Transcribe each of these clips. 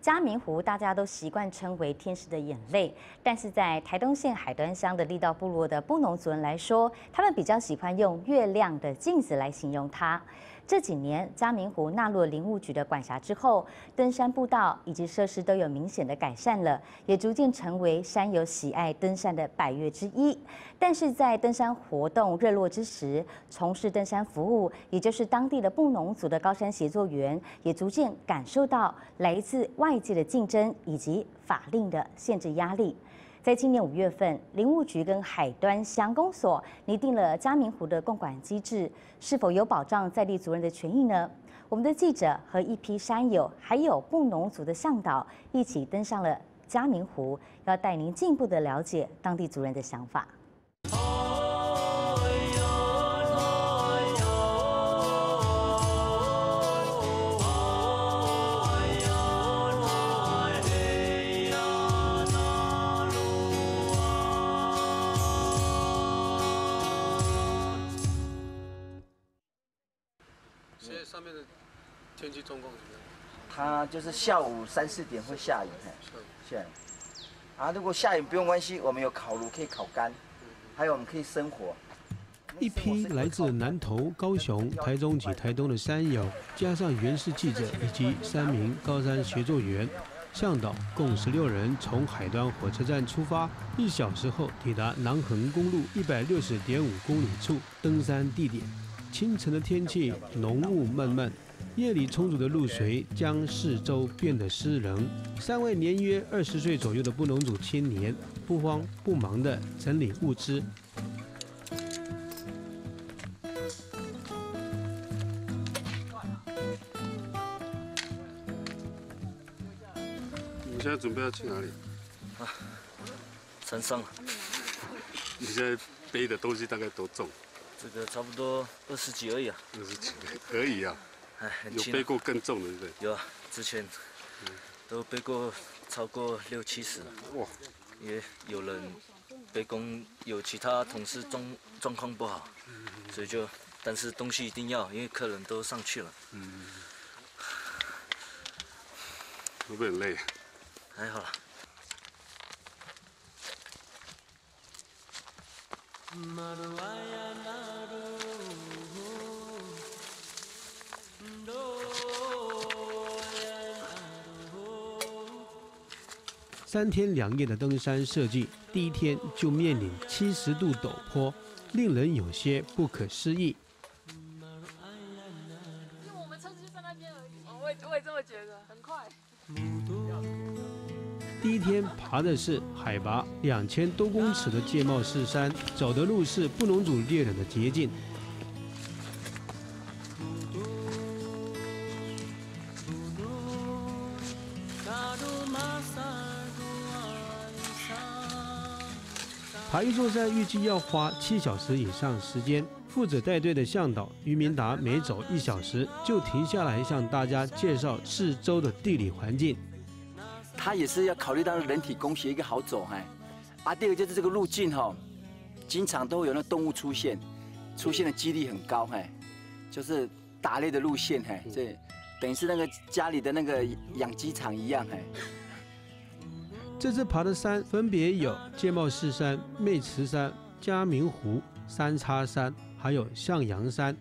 嘉明湖大家都习惯称为天使的眼泪，但是在台东县海端乡的力道部落的布农族人来说，他们比较喜欢用月亮的镜子来形容它。这几年，嘉明湖纳入了林务局的管辖之后，登山步道以及设施都有明显的改善了，也逐渐成为山友喜爱登山的百岳之一。但是在登山活动热络之时，从事登山服务，也就是当地的布农族的高山协作员，也逐渐感受到来自外界的竞争以及法令的限制压力。在今年5月份，林务局跟海端乡公所拟定了嘉明湖的共管机制，是否有保障在地族人的权益呢？我们的记者和一批山友，还有布农族的向导，一起登上了嘉明湖，要带您进一步的了解当地族人的想法。 现在上面的天气状况怎么样？ 它就是下午3、4点会下雨，下雨。啊，如果下雨不用关系，我们有烤炉可以烤干，还有我们可以生火。 一批来自南投、高雄、台中及台东的山友，加上原视记者以及3名高山协作员、向导，共16人，从海端火车站出发，1小时后抵达南横公路160.5公里处登山地点。清晨的天气浓雾闷闷，夜里充足的露水将四周变得湿冷。3位年约20岁左右的布农族青年，不慌不忙地整理物资。 你们现在准备要去哪里？ 啊，山上。 你现在背的东西大概多重？ 这个差不多20几而已啊。 20几而已啊。 哎，很轻。 有背过更重的，对不对？ 有啊，之前都背过超过60、70了。哇！也有人背工，有其他同事状况不好，所以就，但是东西一定要，因为客人都上去了。 会不会很累？ 还好啦。 3天2夜的登山设计，第1天就面临70度陡坡，令人有些不可思议。 我们车子就在那边而已，我也这么觉得，很快。 第1天爬的是海拔2000多公尺的界貌式山，走的路是布农族猎人的捷径。爬一座山预计要花7小时以上时间。负责带队的向导于明达每走1小时就停下来向大家介绍四周的地理环境。 他也是要考虑到人体工学一个好走，第二个就是这个路径经常都会有那动物出现的几率很高，就是打猎的路线，这等于是那个家里的那个养鸡场一样， 这次爬的山分别有界貌式山、妹池山、嘉明湖、三叉山，还有向阳山。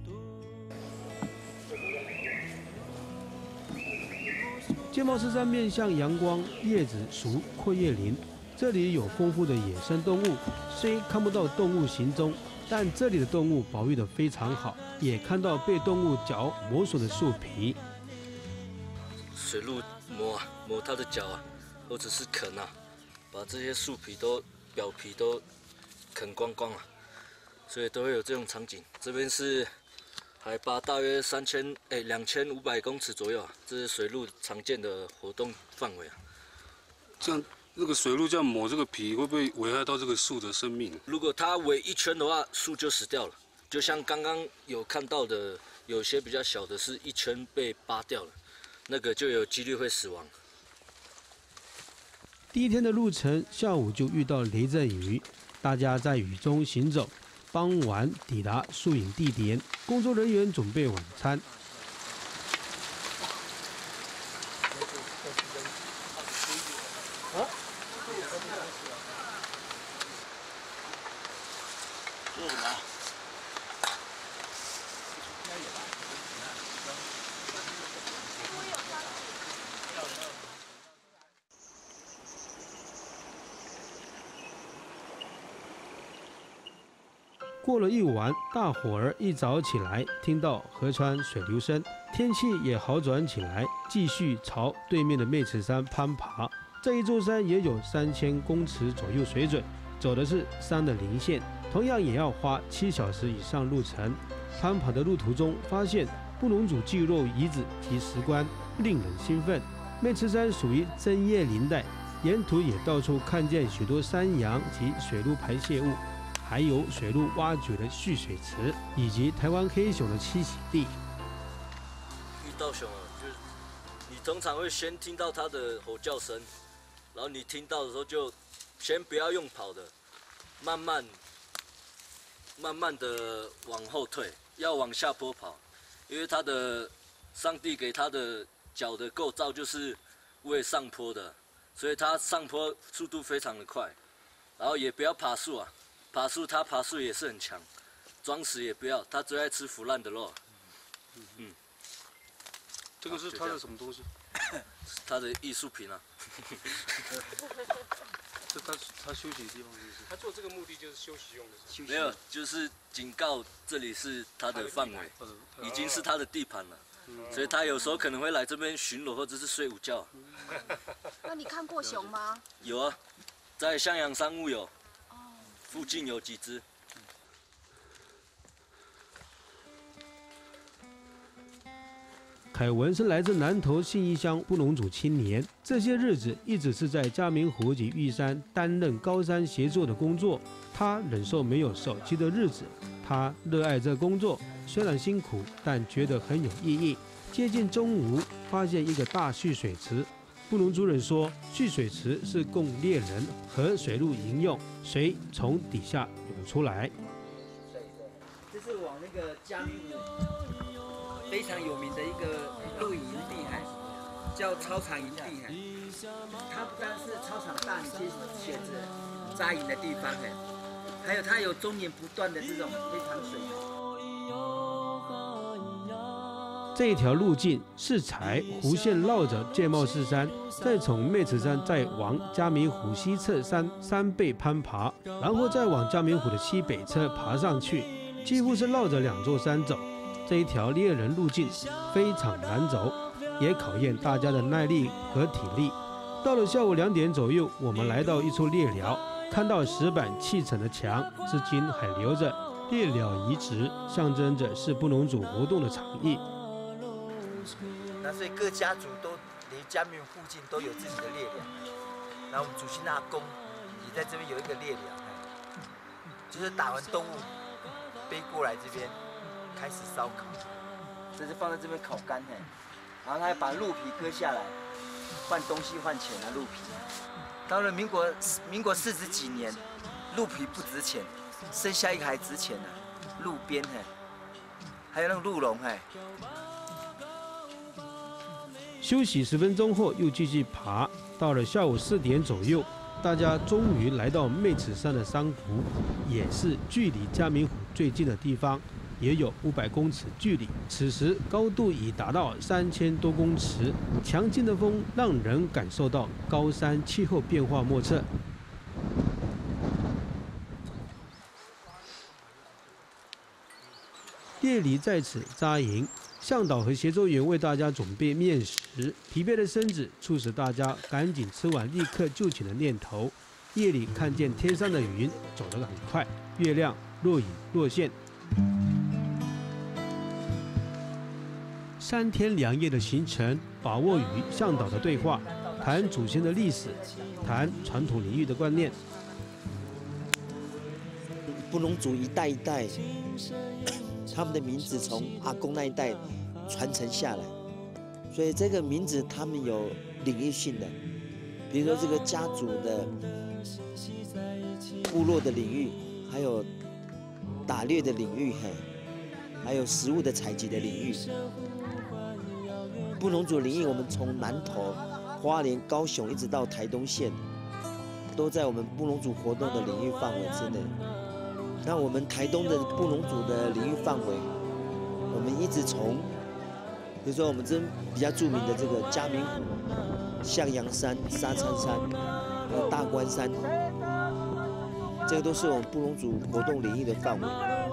界貌式山面向阳光，叶子属阔叶林，这里有丰富的野生动物，虽看不到动物行踪，但这里的动物保育得非常好，也看到被动物脚磨损的树皮。 水路磨它的脚或者是啃把这些树皮表皮都啃光光了，所以都会有这种场景。这边是海拔大约2500公尺左右这是水路常见的活动范围这样那个水路这样磨这个皮，会不会危害到这个树的生命？ 如果它围一圈的话，树就死掉了。就像刚刚有看到的，有些比较小的是一圈被扒掉了，那个就有几率会死亡。 第1天的路程，下午就遇到雷阵雨，大家在雨中行走。傍晚抵达宿营地点，工作人员准备晚餐。 过了一晚，大伙儿一早起来，听到河川水流声，天气也好转起来，继续朝对面的妹池山攀爬。这一座山也有3000公尺左右水准，走的是山的零线，同样也要花7小时以上路程。攀爬的路途中，发现布农族祭肉遗址及石棺，令人兴奋。妹池山属于针叶林带，沿途也到处看见许多山羊及水鹿排泄物，还有水鹿挖掘的蓄水池，以及台湾黑熊的栖息地。 遇到熊啊，就是你通常会先听到它的吼叫声，然后你听到的时候就先不要用跑的，慢慢的往后退，要往下坡跑，因为它的上帝给它的脚的构造就是为上坡的，所以它上坡速度非常的快。然后也不要爬树啊，它爬树也是很强，装死也不要，它最爱吃腐烂的肉。 这个是它的什么东西？ 它的艺术品啊。 这他休息的地方是不是？ 他做这个目的就是休息用的。 没有，就是警告这里是他的范围，已经是他的地盘了。所以他有时候可能会来这边巡逻或者是睡午觉。 那你看过熊吗？ 有啊，在向阳山屋有，附近有几只。 凯文是来自南投信义乡布农族青年，这些日子一直是在嘉明湖及玉山担任高山协作的工作。他忍受没有手机的日子，他热爱这工作，虽然辛苦，但觉得很有意义。接近中午，发现一个大蓄水池。布农族人说，蓄水池是供猎人和水鹿饮用，水从底下涌出来。 这是往那个嘉明湖非常有名的一个露营营地，叫操场营地，它不但是操场大，你可以选择扎营的地方，还有它有终年不断的这种非常水。 这一条路径是采弧线绕着界贸士山，再从妹池山再往嘉明湖西侧山背攀爬，然后再往嘉明湖的西北侧爬上去，几乎是绕着2座山走。这一条猎人路径非常难走，也考验大家的耐力和体力。到了下午2点左右，我们来到一处猎寮，看到石板砌成的墙，至今还留着。猎寮遗址象征着是布农族活动的场域。 那所以各家族都离嘉明附近都有自己的猎寮，然后我们祖先的阿公也在这边有一个猎寮，就是打完动物背过来这边开始烧烤，这是放在这边烤干，然后他还把鹿皮割下来换东西换钱的鹿皮。到了民国40几年，鹿皮不值钱，生下一个还值钱呢，鹿鞭还有那个鹿茸休息10分钟后，又继续爬。到了下午4点左右，大家终于来到妹池山的山谷，也是距离嘉明湖最近的地方，也有500公尺距离。此时高度已达到3000多公尺，强劲的风让人感受到高山气候变化莫测。夜里在此扎营。向导和协作员为大家准备面食，疲惫的身子促使大家赶紧吃完立刻就寝的念头。夜里看见天上的云走得很快，月亮若隐若现。3天2夜的行程，把握与向导的对话，谈祖先的历史，谈传统领域的观念。 布农族一代一代，他们的名字从阿公那一代传承下来，所以这个名字他们有领域性的，比如说这个家族的部落的领域，还有打猎的领域，还有食物的采集的领域。布农族领域，我们从南投、花莲、高雄一直到台东县，都在我们布农族活动的领域范围之内。那我们台东的布农族的领域范围，我们一直从，比如说我们这比较著名的这个嘉明湖、向阳山、沙滩山，还有大关山，这个都是我们布农族活动领域的范围。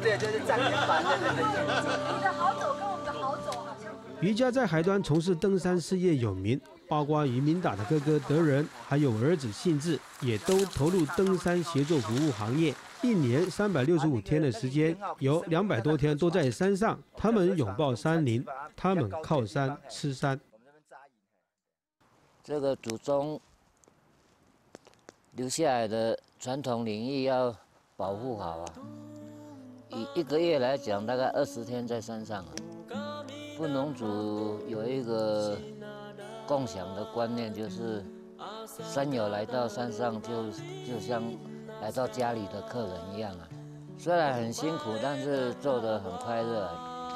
对，就是站连板，对。 你的好走跟我们的好走好像。 于家在海端从事登山事业有名，包括于明达的哥哥德仁，还有儿子信志，也都投入登山协作服务行业。一年365天的时间，有200多天都在山上。他们拥抱山林，他们靠山吃山。 这个祖宗留下来的传统领域要保护好啊！以1个月来讲，大概20天在山上啊。布农族有一个共享的观念，就是山友来到山上就像来到家里的客人一样啊。虽然很辛苦，但是做得很快乐。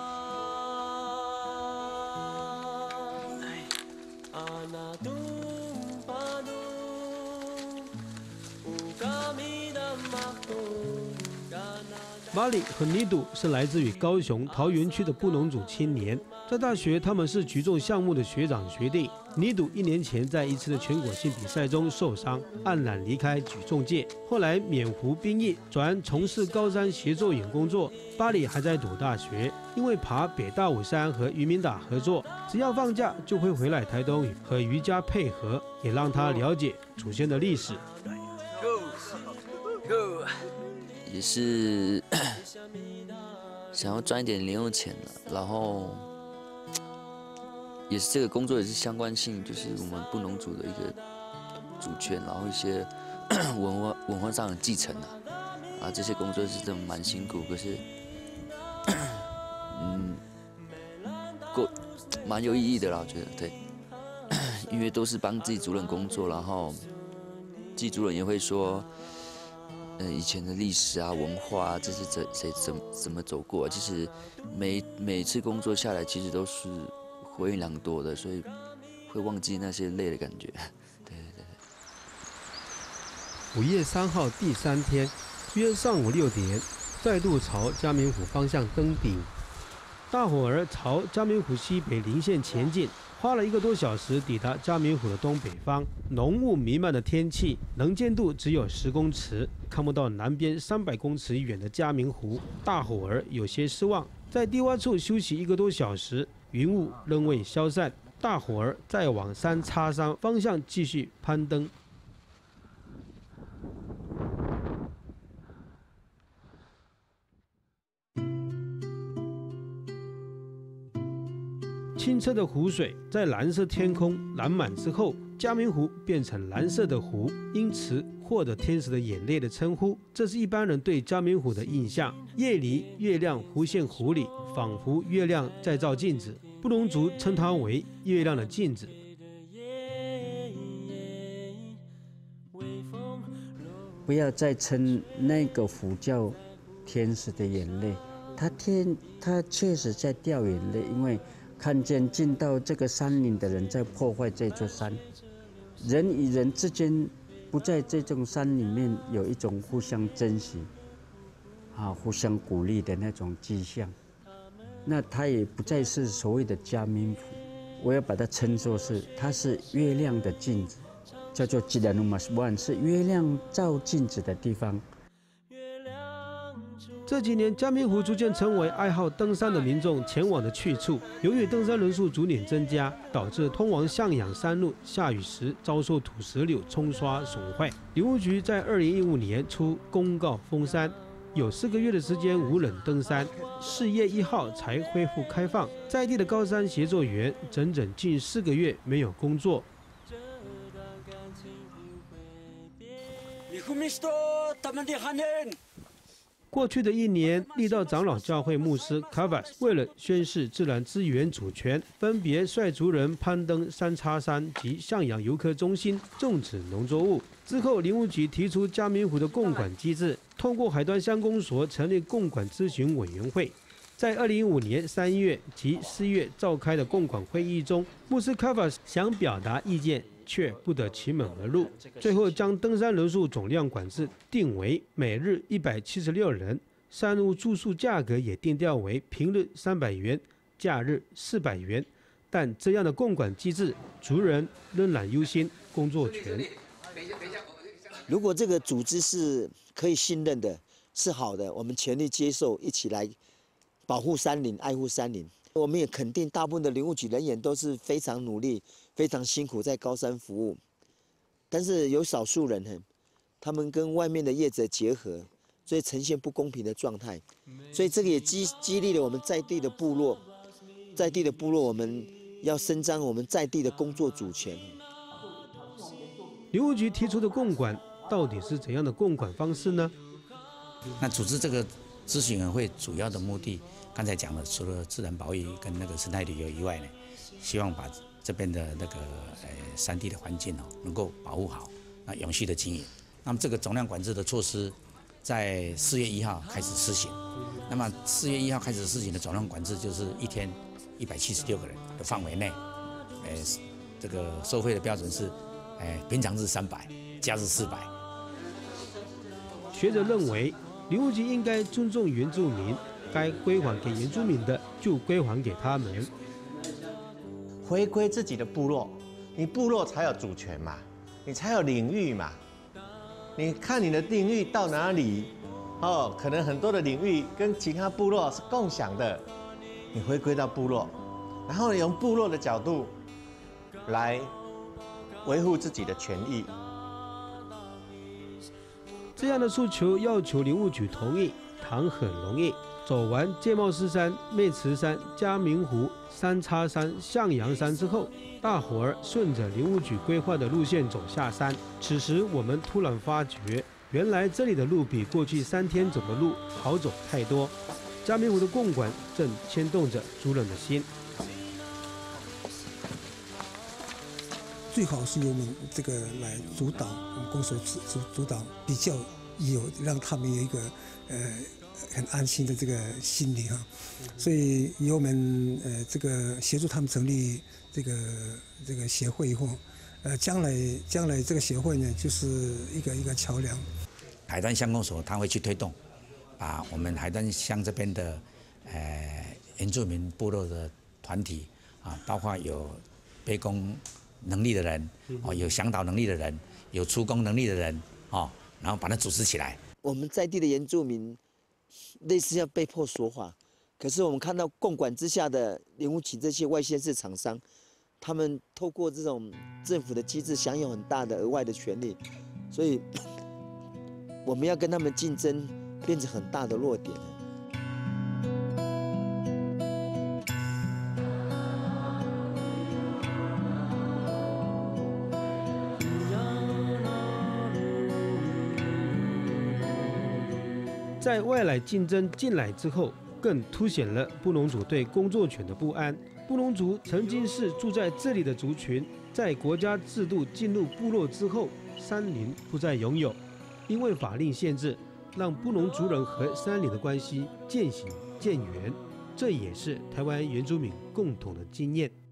马里和尼杜是来自于高雄桃园区的布农族青年，在大学他们是举重项目的学长学弟。尼杜1年前在一次的全国性比赛中受伤，黯然离开举重界，后来免服兵役，转从事高山协作员工作。巴里还在读大学，因为爬北大武山和渔民岛合作，只要放假就会回来台东和渔家配合，也让他了解祖先的历史。 也是想要赚一点零用钱了，然后也是这个工作也是相关性，就是我们布农族的一个主权，然后一些文化上的继承啊，这些工作是真的蛮辛苦，可是蛮有意义的啦，我觉得对，因为都是帮自己族人工作，然后自己族人也会说。以前的历史啊、文化啊，这是谁怎么走过？其实每次工作下来，其实都是回忆良多的，所以会忘记那些累的感觉。对。 5月3号第3天，约上午6点，再度朝嘉明湖方向登顶。大伙儿朝嘉明湖西北邻县前进。花了1个多小时抵达嘉明湖的东北方，浓雾弥漫的天气，能见度只有10公尺，看不到南边300公尺远的嘉明湖。大伙儿有些失望，在低洼处休息1个多小时，云雾仍未消散，大伙儿再往3叉山方向继续攀登。清澈的湖水在蓝色天空染满之后，嘉明湖变成蓝色的湖，因此获得天使的眼泪的称呼。这是一般人对嘉明湖的印象。夜里，月亮浮现湖里，仿佛月亮在照镜子。布农族称它为月亮的镜子。 不要再称那个湖叫天使的眼泪，它确实在掉眼泪，因为看见进到这个山林的人在破坏这座山，人与人之间不在这种山里面有一种互相珍惜、互相鼓励的那种迹象。那它也不再是所谓的嘉明湖，我要把它称作是，它是月亮的镜子，叫做吉兰努马斯湾，是月亮照镜子的地方。 这几年，嘉明湖逐渐成为爱好登山的民众前往的去处。由于登山人数逐年增加，导致通往向阳山路下雨时遭受土石流冲刷损坏。林务局在2015年出公告封山，有4个月的时间无人登山，4月1号才恢复开放。在地的高山协作员整整近4个月没有工作。过去的1年，力道长老教会牧师 Kavas 为了宣示自然资源主权，分别率族人攀登3叉山及向阳游客中心种植农作物。之后，林务局提出嘉明湖的共管机制，通过海端乡公所成立共管咨询委员会。在2015年3月及4月召开的共管会议中，牧师 Kavas 想表达意见，却不得其门而入，最后将登山人数总量管制定为每日176人，山屋住宿价格也定调为平日300元，假日400元。但这样的共管机制，族人仍然优先工作权。 如果这个组织是可以信任的， 是好的，我们全力接受，一起来保护山林、爱护山林。我们也肯定，大部分的林务局人员都是非常努力、非常辛苦在高山服务。但是有少数人，他们跟外面的业者结合，所以呈现不公平的状态。所以这个也激励了我们在地的部落，我们要伸张我们在地的工作主权。 林务局提出的共管到底是怎样的共管方式呢？ 那组织这个咨询委员会主要的目的，刚才讲了，除了自然保育跟那个生态旅游以外呢，希望把这边的那个山地的环境能够保护好，那永续的经营。那么这个总量管制的措施，在4月1号开始施行。那么4月1号开始施行的总量管制，就是一天176个人的范围内，这个收费的标准是，平常日300，假日400。 学者认为，林务局应该尊重原住民，该归还给原住民的就归还给他们。 回归自己的部落，你部落才有主权嘛，你才有领域嘛。你看你的领域到哪里，可能很多的领域跟其他部落是共享的，你回归到部落，然后用部落的角度来维护自己的权益。 这样的诉求要求林务局同意，谈很容易。走完界贸斯山、妹慈山、嘉明湖、三叉山、向阳山之后，大伙儿顺着林务局规划的路线走下山。此时我们突然发觉，原来这里的路比过去3天走的路好走太多。嘉明湖的共管正牵动着族人的心。 最好是由我们这个来主导，我们公所主导，比较有让他们有一个很安心的这个心理哈，所以由我们这个协助他们成立这个协会以后，将来这个协会呢就是一个桥梁。 海端乡公所他会去推动，把我们海端乡这边的原住民部落的团体啊，包括有卑工能力的人有向导能力的人，有出工能力的人然后把它组织起来。 我们在地的原住民类似要被迫说话，可是我们看到共管之下的林务局这些外县市厂商，他们透过这种政府的机制享有很大的额外的权利，所以我们要跟他们竞争，变成很大的弱点。 在外来竞争进来之后，更凸显了布农族对工作权的不安。布农族曾经是住在这里的族群，在国家制度进入部落之后，山林不再拥有，因为法令限制，让布农族人和山林的关系渐行渐远。这也是台湾原住民共同的经验。